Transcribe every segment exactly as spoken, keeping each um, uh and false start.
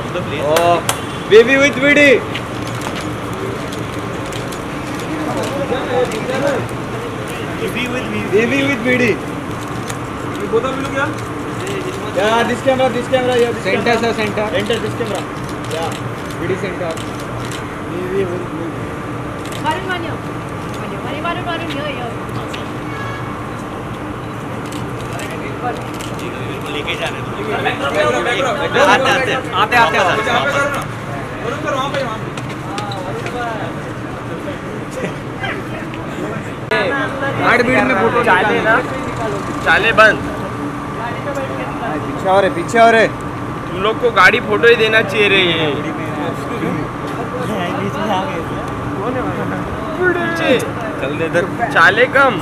Oh, baby with bidi. Baby with bidi. Baby with bidi. ये बोतल मिलो क्या? Yeah, this camera, this camera, yeah, this Center, camera. sir, center. Enter this camera. Yeah. Bidi center. Baby with bidi. Varun, Varun, Varun, Varun, Varun, here, here. लेके जाने दो। आते आते वहाँ पे करो ना। वरुण सर वहाँ पे वहाँ पे। आठ बीड़ में फोटो चाले ना चाले बंद पीछे और है पीछे और है तुम लोग को गाड़ी फोटो ही देना चाहिए रे ये पीछे चल दे इधर चाले कम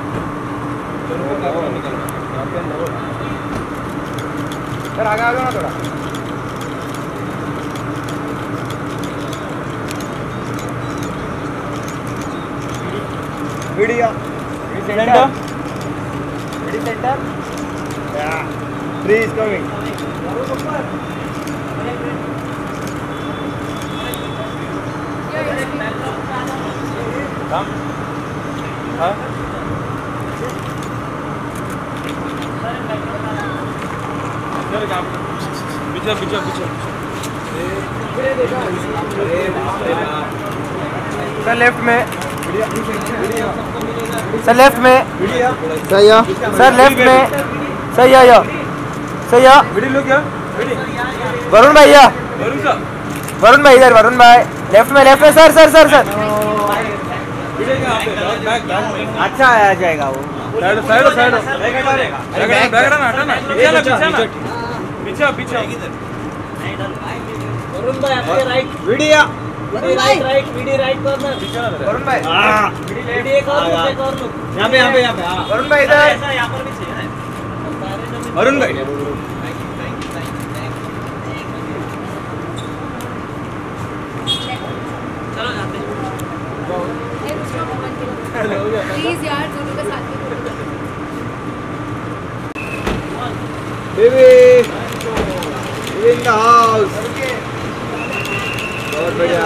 सर आगे आ जाओ ना थोड़ा video centre video centre yeah three is coming come हां पीछे पीछे पीछे सर लेफ्ट में सर लेफ्ट में सही है सर लेफ्ट में सही है सही है वीडियो लो क्या वरुण भैया वरुण सर वरुण भाई इधर वरुण भाई लेफ्ट में लेफ्ट में sir sir sir sir video क्या आप बैक डाउन अच्छा आ जाएगा वो side side side back back ना हटा ना पीछे ना पीछे ना पीछे पीछे वरुण भाई आपके right video video right right video right corner Varun भाई हां वीडियो एक और एक और लुक यहां पे यहां पे यहां पे हां वरुण भाई इधर यहां पर भी चाहिए वरुण भाई चलो जाते हैं प्लीज यार दोनों के साथ में बेबी इन द हाउस बहुत बढ़िया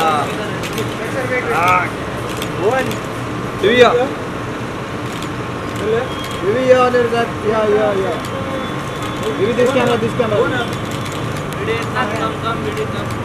one Divya Divya on your back yeah yeah yeah Divya this camera this camera video come come video come